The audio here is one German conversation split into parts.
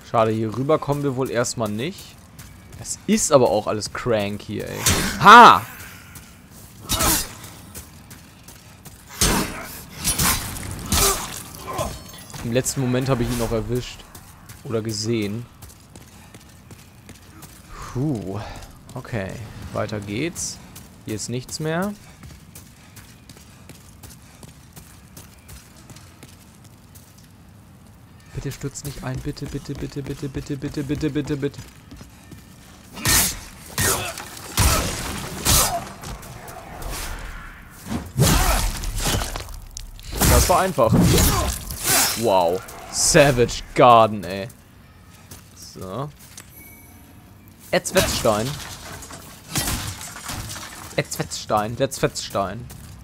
Schade, hier rüber kommen wir wohl erstmal nicht. Es ist aber auch alles crank hier, ey. Ha! Im letzten Moment habe ich ihn noch erwischt. Oder gesehen. Puh. Okay. Weiter geht's. Hier ist nichts mehr. Bitte stürzt nicht ein. Bitte, bitte, bitte, bitte, bitte, bitte, bitte, bitte, bitte. Das war einfach. Wow. Savage Garden, ey. So. Etzwetzstein. Etzwetzstein. Letzwetzstein.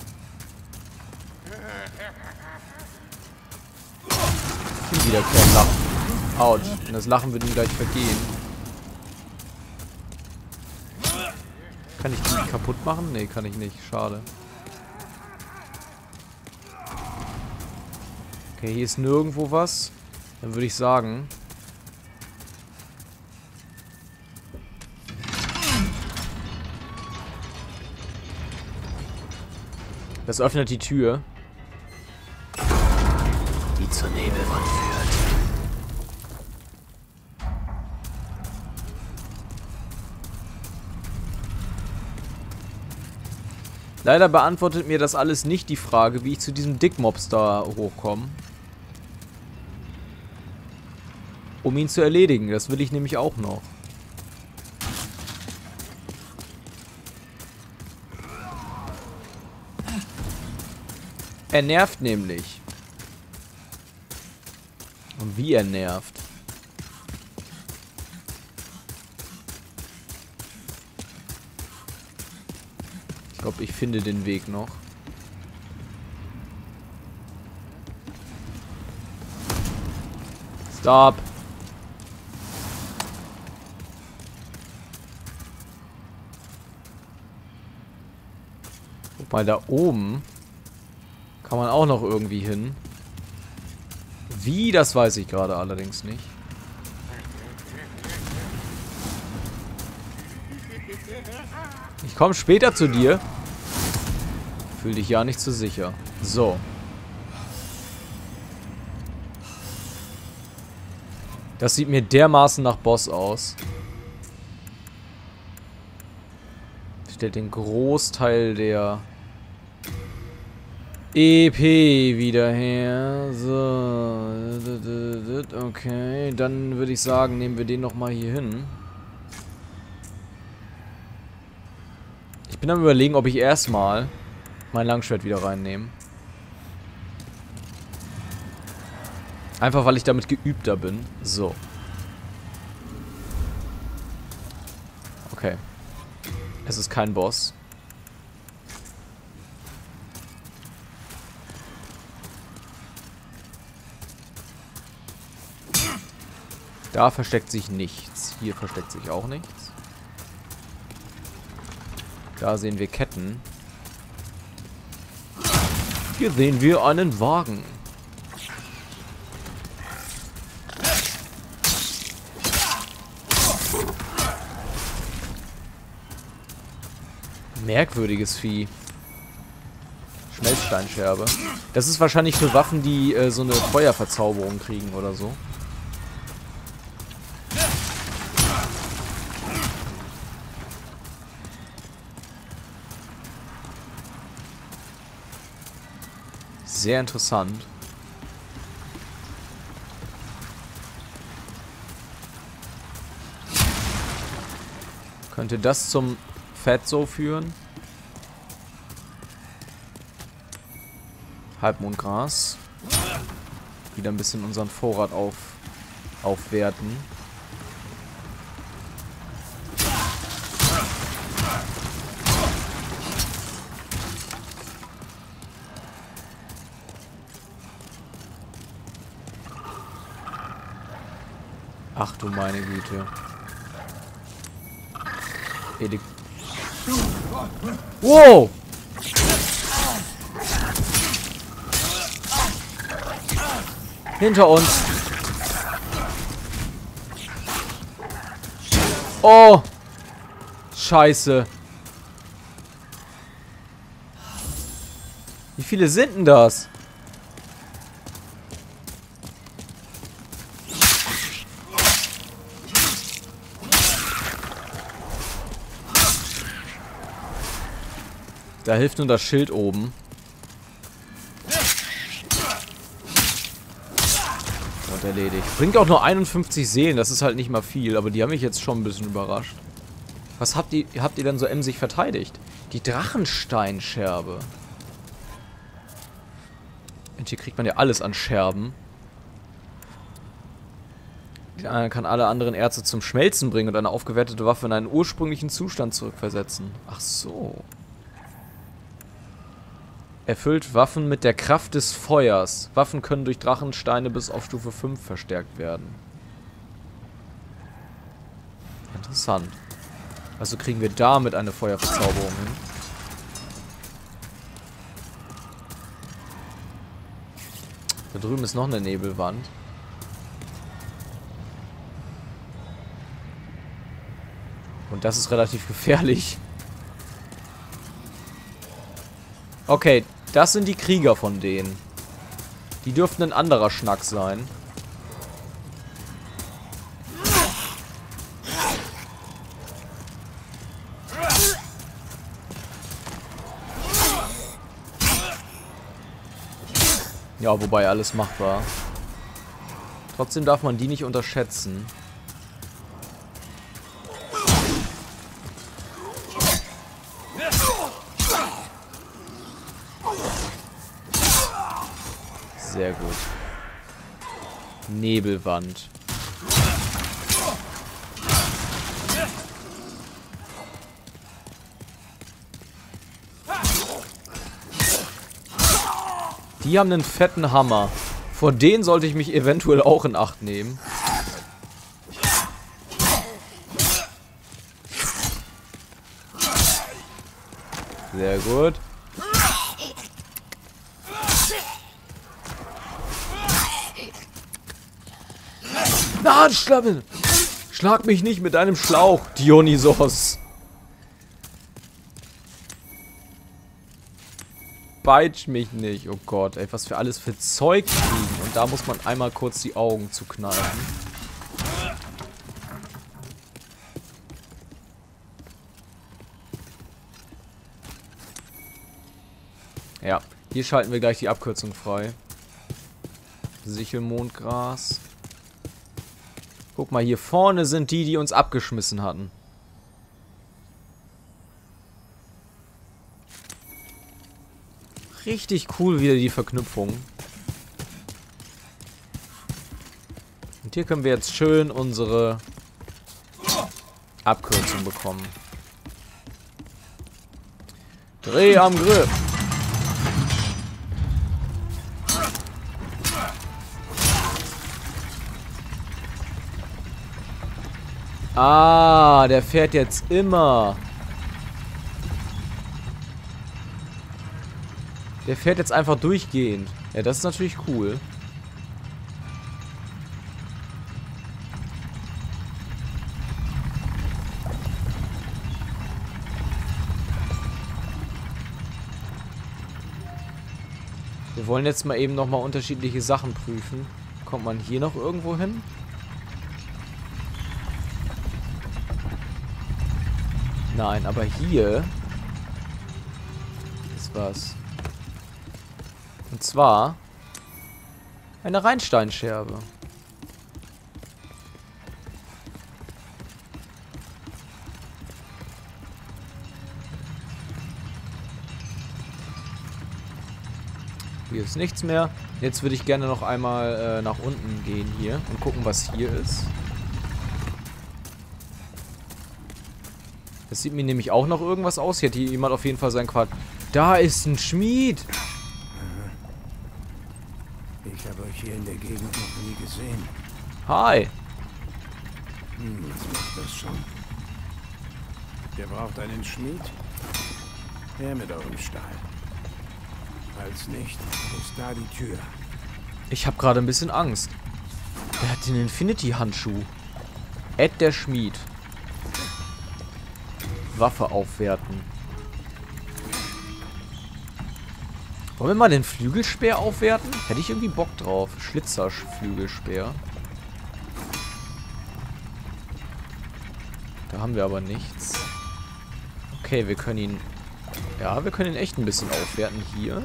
Wieder kein Lachen. Autsch. Und das Lachen wird ihm gleich vergehen. Kann ich die kaputt machen? Nee, kann ich nicht. Schade. Okay, hier ist nirgendwo was. Dann würde ich sagen... Das öffnet die Tür. Die zur Nebelwand führt. Leider beantwortet mir das alles nicht die Frage, wie ich zu diesem Dickmops da hochkomme. Um ihn zu erledigen. Das will ich nämlich auch noch. Er nervt nämlich. Und wie er nervt. Ich glaube, ich finde den Weg noch. Stop. Guck mal, da oben kann man auch noch irgendwie hin. Wie, das weiß ich gerade allerdings nicht. Ich komme später zu dir. Fühl dich ja nicht zu sicher. So. Das sieht mir dermaßen nach Boss aus. Stellt den Großteil der EP wieder her. So. Okay, dann würde ich sagen, nehmen wir den nochmal hier hin. Ich bin am Überlegen, ob ich erstmal mein Langschwert wieder reinnehme. Einfach, weil ich damit geübter bin. So. Okay. Es ist kein Boss. Da versteckt sich nichts. Hier versteckt sich auch nichts. Da sehen wir Ketten. Hier sehen wir einen Wagen. Merkwürdiges Vieh. Schmelzsteinscherbe. Das ist wahrscheinlich für Waffen, die so eine Feuerverzauberung kriegen oder so. Sehr interessant. Könnte das zum Fatso führen? Halbmondgras. Wieder ein bisschen unseren Vorrat aufwerten. Ach du meine Güte. Wow! Hinter uns. Oh! Scheiße. Wie viele sind denn das? Da hilft nur das Schild oben. Und erledigt. Bringt auch nur 51 Seelen, das ist halt nicht mal viel, aber die haben mich jetzt schon ein bisschen überrascht. Was habt ihr denn so emsig verteidigt? Die Drachensteinscherbe. Und hier kriegt man ja alles an Scherben. Kann alle anderen Erze zum Schmelzen bringen und eine aufgewertete Waffe in einen ursprünglichen Zustand zurückversetzen. Ach so. Erfüllt Waffen mit der Kraft des Feuers. Waffen können durch Drachensteine bis auf Stufe 5 verstärkt werden. Interessant. Also kriegen wir damit eine Feuerverzauberung hin. Da drüben ist noch eine Nebelwand. Und das ist relativ gefährlich. Okay, das sind die Krieger von denen. Die dürften ein anderer Schnack sein. Ja, wobei alles machbar. Trotzdem darf man die nicht unterschätzen. Sehr gut. Nebelwand. Die haben einen fetten Hammer. Vor denen sollte ich mich eventuell auch in Acht nehmen. Sehr gut. Na, Schlammel! Schlag mich nicht mit deinem Schlauch, Dionysos. Beitsch mich nicht. Oh Gott, ey, was wir alles für Zeug kriegen. Und da muss man einmal kurz die Augen zukneifen. Ja, hier schalten wir gleich die Abkürzung frei. Sichelmondgras. Guck mal, hier vorne sind die, die uns abgeschmissen hatten. Richtig cool wieder die Verknüpfung. Und hier können wir jetzt schön unsere Abkürzung bekommen. Dreh am Griff. Ah, der fährt jetzt immer. Der fährt jetzt einfach durchgehend. Ja, das ist natürlich cool. Wir wollen jetzt mal eben nochmal unterschiedliche Sachen prüfen. Kommt man hier noch irgendwo hin? Nein, aber hier ist was. Und zwar eine Rheinsteinscherbe. Hier ist nichts mehr. Jetzt würde ich gerne noch einmal nach unten gehen hier und gucken, was hier ist. Das sieht mir nämlich auch noch irgendwas aus. Hier hat hier jemand auf jeden Fall sein Quad. Da ist ein Schmied. Ich habe euch hier in der Gegend noch nie gesehen. Hi. Was macht das schon? Der braucht einen Schmied? Her mit eurem Stahl. Falls nicht, ist da die Tür. Ich habe gerade ein bisschen Angst. Er hat den Infinity-Handschuh. Ed der Schmied. Waffe aufwerten. Wollen wir mal den Flügelspeer aufwerten? Hätte ich irgendwie Bock drauf. Schlitzerflügelspeer. Da haben wir aber nichts. Okay, wir können ihn... Ja, wir können ihn echt ein bisschen aufwerten hier.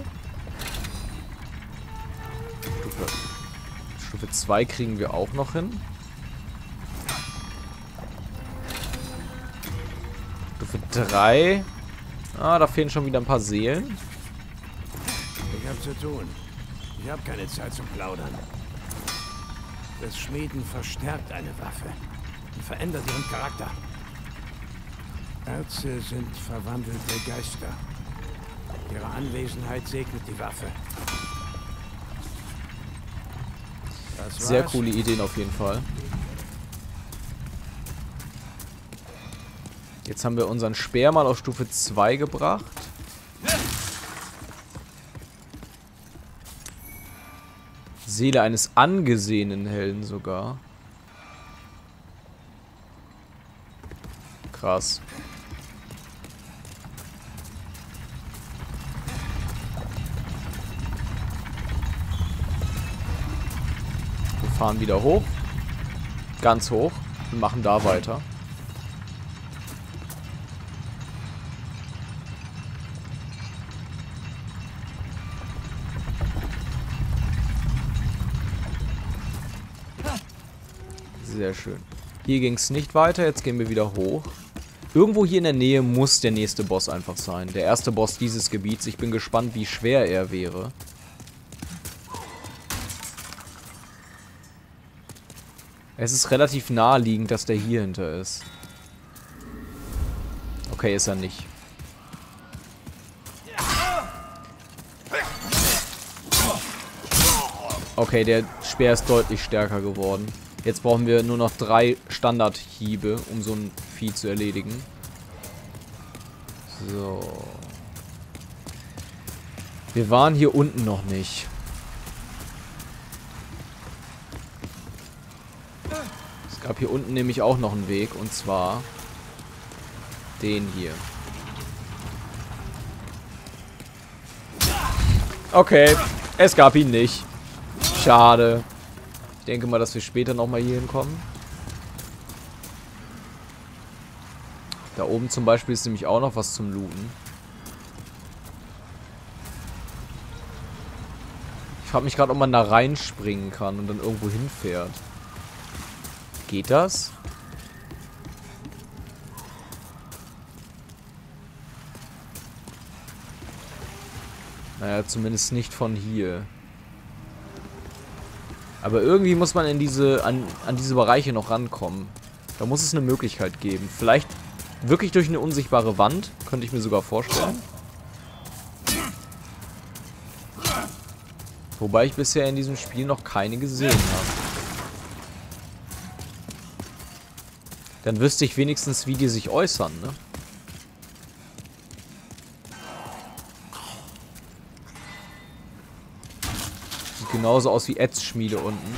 Stufe 2 kriegen wir auch noch hin. Stufe 3. Ah, da fehlen schon wieder ein paar Seelen. Ich habe zu tun. Ich habe keine Zeit zum Plaudern. Das Schmieden verstärkt eine Waffe und verändert ihren Charakter. Erze sind verwandelte Geister. Ihre Anwesenheit segnet die Waffe. Sehr coole Ideen auf jeden Fall. Jetzt haben wir unseren Speer mal auf Stufe 2 gebracht. Seele eines angesehenen Helden sogar. Krass. Wir fahren wieder hoch. Ganz hoch. Und machen da weiter. Sehr schön. Hier ging es nicht weiter. Jetzt gehen wir wieder hoch. Irgendwo hier in der Nähe muss der nächste Boss einfach sein. Der erste Boss dieses Gebiets. Ich bin gespannt, wie schwer er wäre. Es ist relativ naheliegend, dass der hier hinter ist. Okay, ist er nicht. Okay, der Speer ist deutlich stärker geworden. Jetzt brauchen wir nur noch 3 Standardhiebe, um so ein Vieh zu erledigen. So. Wir waren hier unten noch nicht. Es gab hier unten nämlich auch noch einen Weg, und zwar den hier. Okay, es gab ihn nicht. Schade. Ich denke mal, dass wir später nochmal hier hinkommen. Da oben zum Beispiel ist nämlich auch noch was zum Looten. Ich frage mich gerade, ob man da reinspringen kann und dann irgendwo hinfährt. Geht das? Naja, zumindest nicht von hier. Aber irgendwie muss man in an diese Bereiche noch rankommen. Da muss es eine Möglichkeit geben. Vielleicht wirklich durch eine unsichtbare Wand. Könnte ich mir sogar vorstellen. Wobei ich bisher in diesem Spiel noch keine gesehen habe. Dann wüsste ich wenigstens, wie die sich äußern, ne? Sieht genauso aus wie Ätzschmiede unten.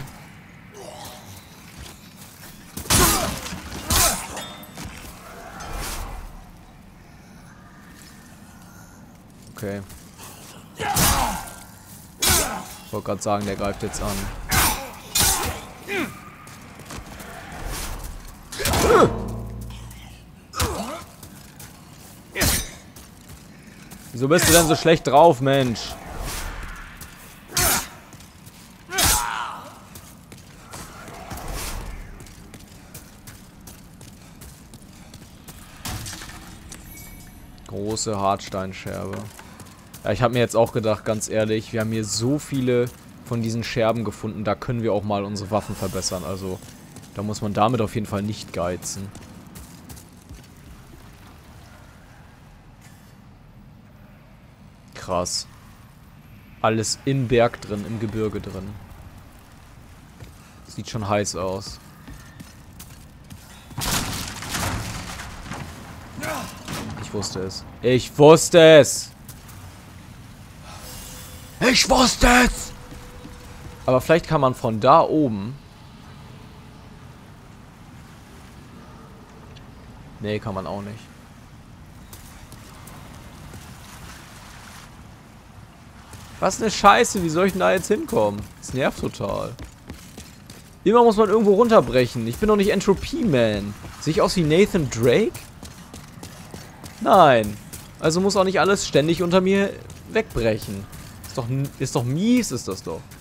Okay. Ich wollte gerade sagen, der greift jetzt an. Wieso bist du denn so schlecht drauf, Mensch? Große Hartsteinscherbe. Ja, ich habe mir jetzt auch gedacht, ganz ehrlich, wir haben hier so viele von diesen Scherben gefunden, da können wir auch mal unsere Waffen verbessern. Also, da muss man damit auf jeden Fall nicht geizen. Krass. Alles im Berg drin, im Gebirge drin. Sieht schon heiß aus. Ich wusste es. Ich wusste es! Ich wusste es! Aber vielleicht kann man von da oben... Nee, kann man auch nicht. Was eine Scheiße, wie soll ich denn da jetzt hinkommen? Das nervt total. Immer muss man irgendwo runterbrechen. Ich bin doch nicht Entropy-Man. Sehe ich aus wie Nathan Drake? Nein. Also muss auch nicht alles ständig unter mir wegbrechen. Ist doch mies, ist das doch.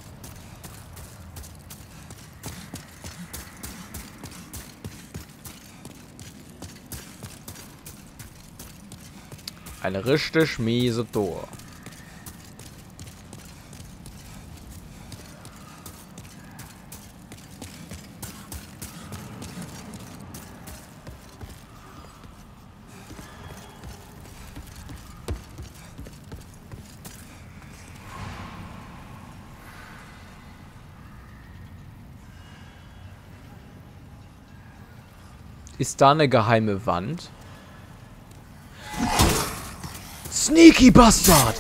Eine richtig miese Tour. Ist da eine geheime Wand? Sneaky Bastard!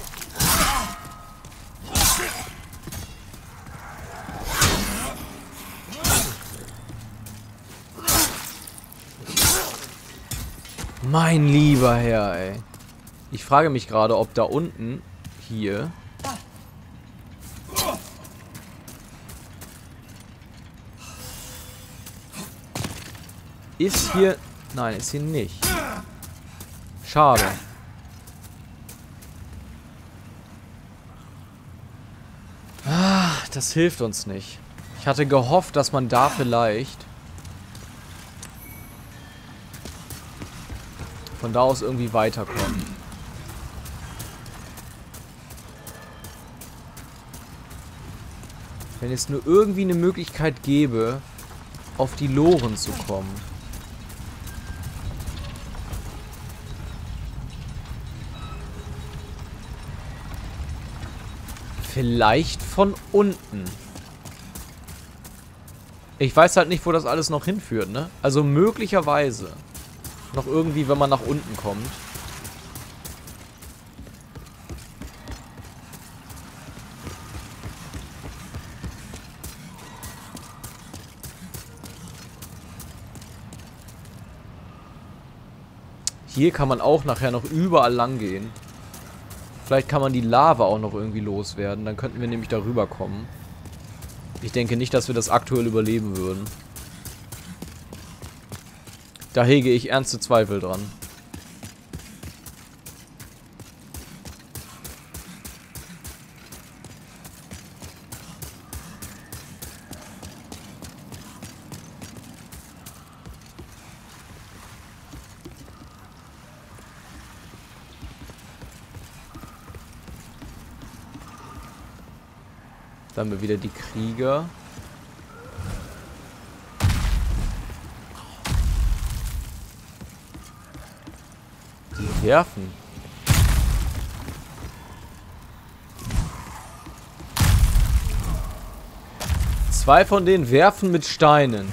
Mein lieber Herr, ey. Ich frage mich gerade, ob da unten hier ist hier... Nein, ist hier nicht. Schade. Ah, das hilft uns nicht. Ich hatte gehofft, dass man da vielleicht von da aus irgendwie weiterkommt. Wenn es nur irgendwie eine Möglichkeit gäbe, auf die Loren zu kommen. Vielleicht von unten. Ich weiß halt nicht, wo das alles noch hinführt, ne? Also möglicherweise noch irgendwie, wenn man nach unten kommt. Hier kann man auch nachher noch überall lang gehen. Vielleicht kann man die Lava auch noch irgendwie loswerden. Dann könnten wir nämlich darüber kommen. Ich denke nicht, dass wir das aktuell überleben würden. Da hege ich ernste Zweifel dran. Dann haben wir wieder die Krieger. Die werfen. Zwei von denen werfen mit Steinen.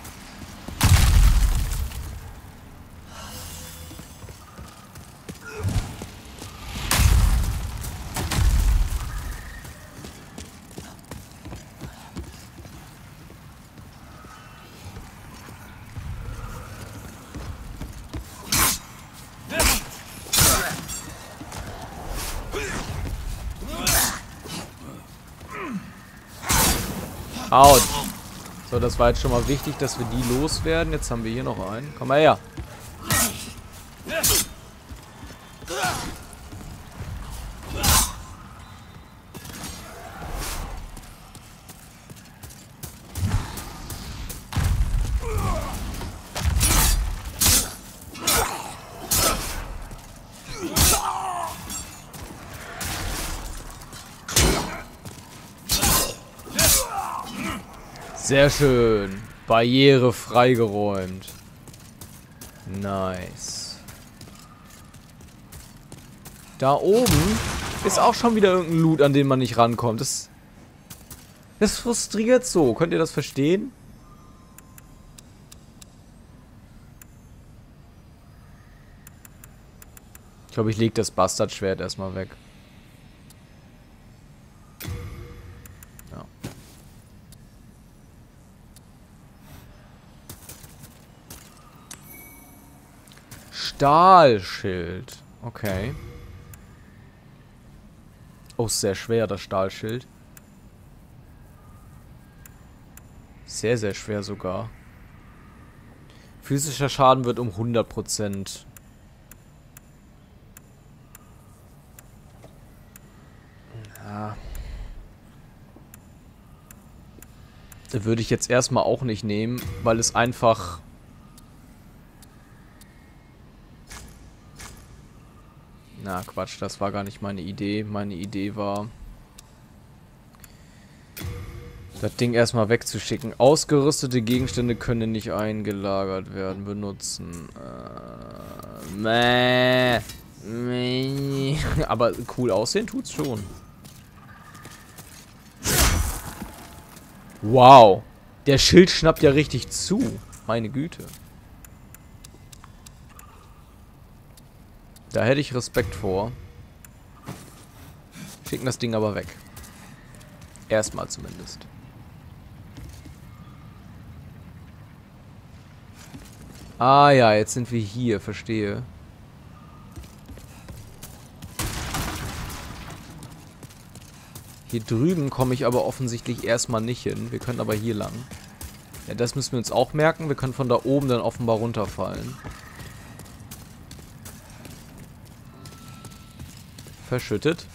Out. So, das war jetzt schon mal wichtig, dass wir die loswerden. Jetzt haben wir hier noch einen. Komm mal her. Sehr schön. Barriere freigeräumt. Nice. Da oben ist auch schon wieder irgendein Loot, an den man nicht rankommt. Das frustriert so. Könnt ihr das verstehen? Ich glaube, ich lege das Bastardschwert erstmal weg. Ja. Stahlschild. Okay. Oh, ist sehr schwer, das Stahlschild. Sehr, sehr schwer sogar. Physischer Schaden wird um 100%. Ja. Würde ich jetzt erstmal auch nicht nehmen, weil es einfach... Na, Quatsch, das war gar nicht meine Idee. Meine Idee war, das Ding erstmal wegzuschicken. Ausgerüstete Gegenstände können nicht eingelagert werden. Benutzen. Aber cool aussehen tut's schon. Wow. Der Schild schnappt ja richtig zu. Meine Güte. Da hätte ich Respekt vor. Schicken das Ding aber weg. Erstmal zumindest. Ah ja, jetzt sind wir hier, verstehe. Hier drüben komme ich aber offensichtlich erstmal nicht hin. Wir können aber hier lang. Ja, das müssen wir uns auch merken. Wir können von da oben dann offenbar runterfallen. Verschüttet.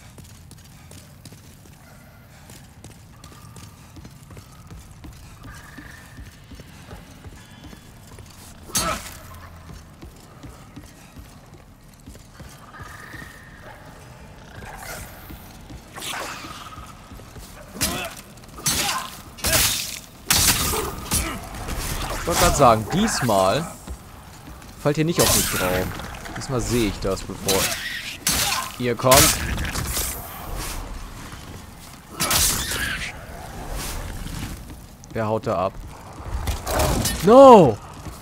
Ich wollte gerade sagen, diesmal fallt ihr nicht auf mich drauf. Diesmal sehe ich das, bevor ihr kommt. Wer haut da ab? No!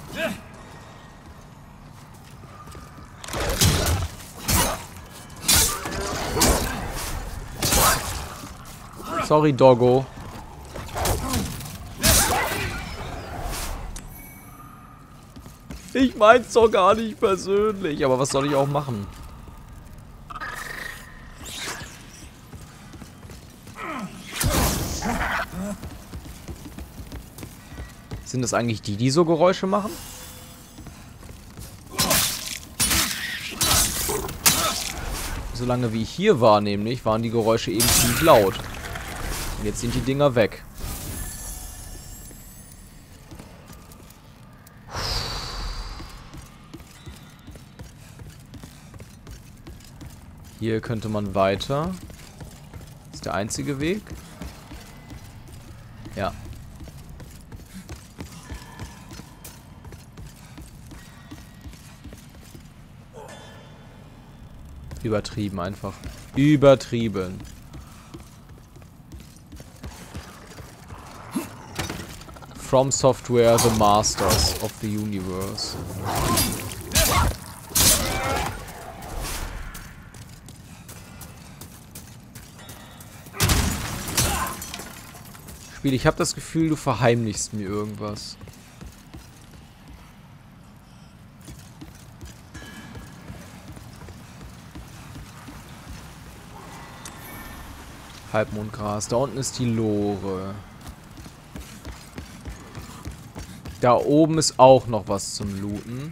Sorry, Doggo. Ich mein's doch gar nicht persönlich. Aber was soll ich auch machen? Sind das eigentlich die, die so Geräusche machen? Solange wie ich hier war, nämlich, waren die Geräusche eben ziemlich laut. Und jetzt sind die Dinger weg. Hier könnte man weiter. Das ist der einzige Weg. Ja. Übertrieben einfach. Übertrieben. From Software, the Masters of the Universe. Spiel, ich habe das Gefühl, du verheimlichst mir irgendwas. Halbmondgras. Da unten ist die Lore. Da oben ist auch noch was zum Looten.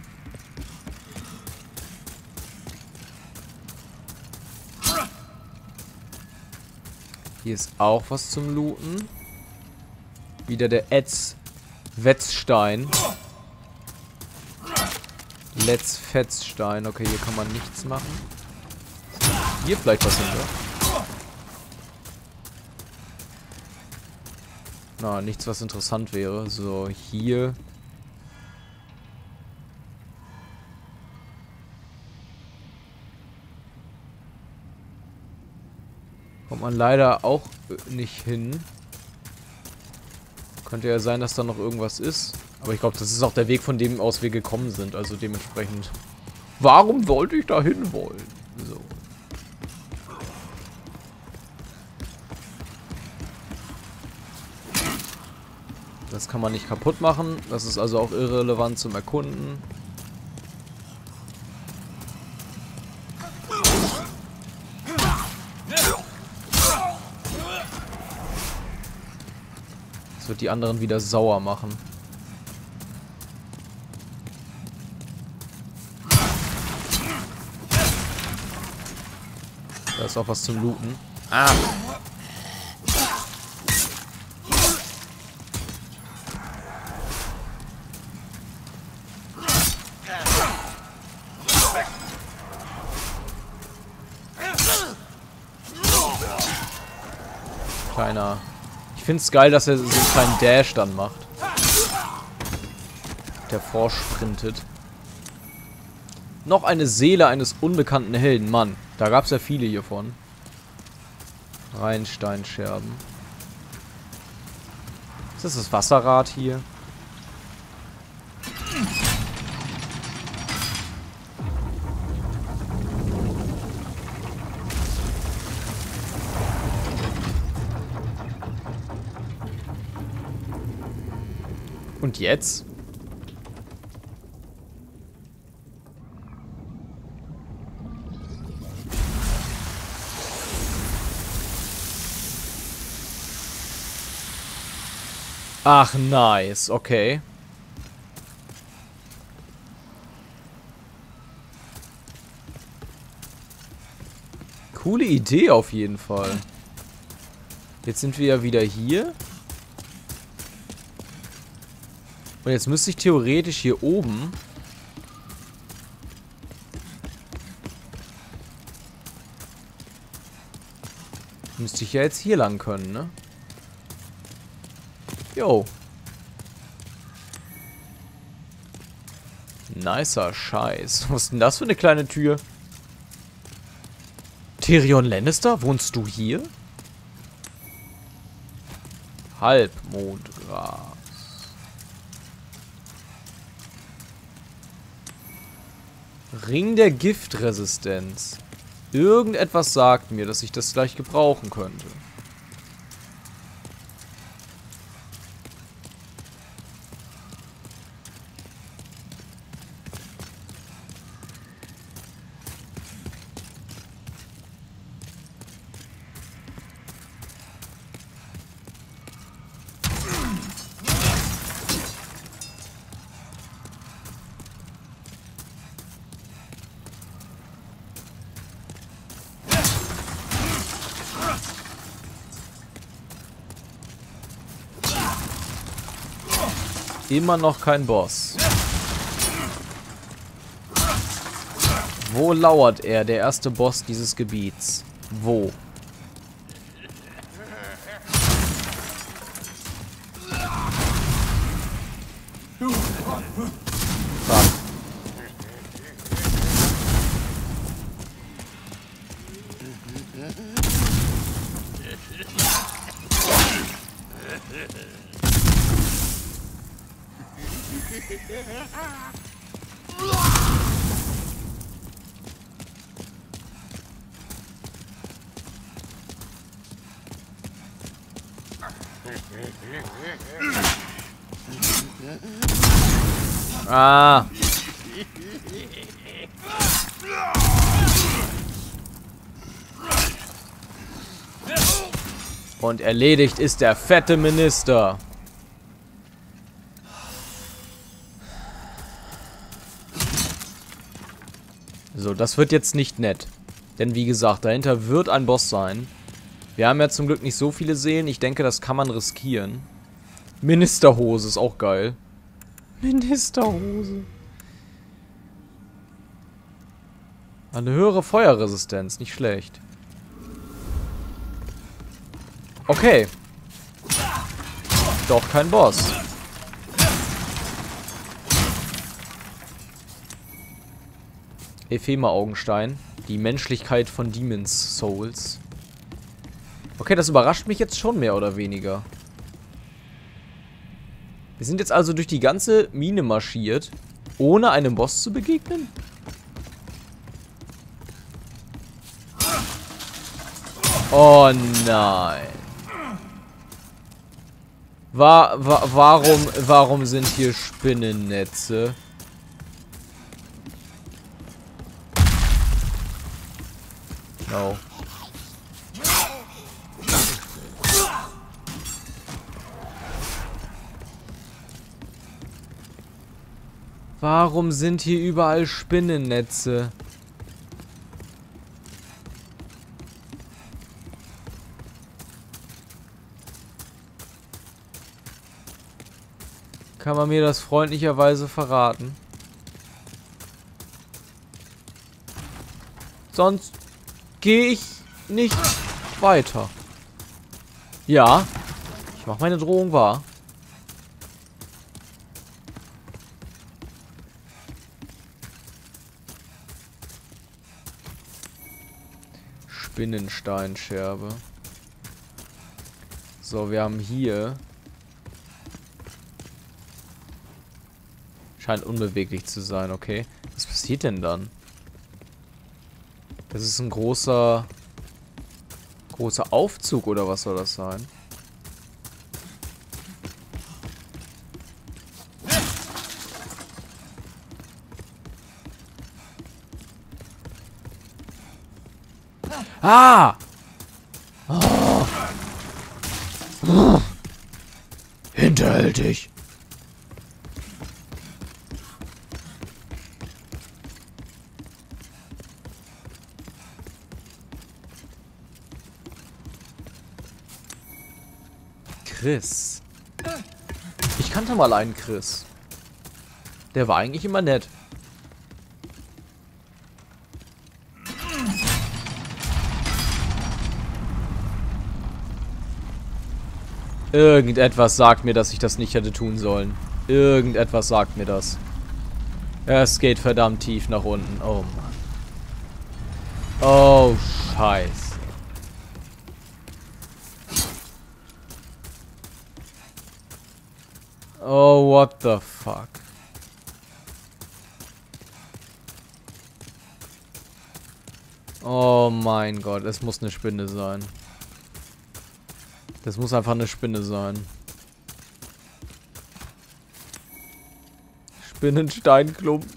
Hier ist auch was zum Looten. Wieder der Wetzstein. Let's Fetzstein. Okay, hier kann man nichts machen. Hier vielleicht was hinter. Na, nichts, was interessant wäre. So, hier. Kommt man leider auch nicht hin. Könnte ja sein, dass da noch irgendwas ist. Aber ich glaube, das ist auch der Weg, von dem aus wir gekommen sind. Also dementsprechend. Warum sollte ich da hin wollen? So. Das kann man nicht kaputt machen. Das ist also auch irrelevant zum Erkunden. wird die anderen wieder sauer machen. Da ist auch was zum Looten. Ah! Kleiner. Ich finde es geil, dass er so einen kleinen Dash dann macht. Der vorsprintet. Noch eine Seele eines unbekannten Helden. Mann, da gab es ja viele hiervon. Rheinsteinscherben. Ist das Wasserrad hier? Und jetzt? Ach, nice. Okay. Coole Idee auf jeden Fall. Jetzt sind wir ja wieder hier. Und jetzt müsste ich theoretisch hier oben... Müsste ich ja jetzt hier lang können, ne? Jo. Nicer Scheiß. Was ist denn das für eine kleine Tür? Tyrion Lannister? Wohnst du hier? Halbmondgras. Ring der Giftresistenz. Irgendetwas sagt mir, dass ich das gleich gebrauchen könnte. Immer noch kein Boss. Wo lauert er, der erste Boss dieses Gebiets? Wo? Fuck. Ah. Und erledigt ist der fette Minister. So, das wird jetzt nicht nett. Denn wie gesagt, dahinter wird ein Boss sein. Wir haben ja zum Glück nicht so viele Seelen. Ich denke, das kann man riskieren. Ministerhose ist auch geil. Ministerhose. Eine höhere Feuerresistenz, nicht schlecht. Okay. Doch kein Boss. Ephema-Augenstein. Die Menschlichkeit von Demon's Souls. Okay, das überrascht mich jetzt schon mehr oder weniger. Wir sind jetzt also durch die ganze Mine marschiert, ohne einem Boss zu begegnen? Oh nein. Warum sind hier Spinnennetze? No. Warum sind hier überall Spinnennetze? Kann man mir das freundlicherweise verraten? Sonst gehe ich nicht weiter. Ja, ich mache meine Drohung wahr. Spinnensteinscherbe. So, wir haben hier... Scheint unbeweglich zu sein, okay. Was passiert denn dann? Das ist ein großer Aufzug, oder was soll das sein? Ah! Oh. Oh. Hinterhältig. Chris. Ich kannte mal einen Chris. Der war eigentlich immer nett. Irgendetwas sagt mir, dass ich das nicht hätte tun sollen. Irgendetwas sagt mir das. Es geht verdammt tief nach unten. Oh Mann. Oh, Scheiße. Oh, what the fuck. Oh mein Gott, es muss eine Spinne sein. Das muss einfach eine Spinne sein. Spinnensteinklumpen.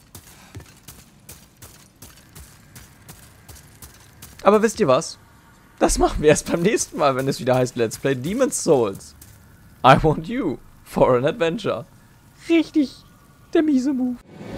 Aber wisst ihr was? Das machen wir erst beim nächsten Mal, wenn es wieder heißt Let's Play Demon's Souls. I want you for an adventure. Richtig der miese Move.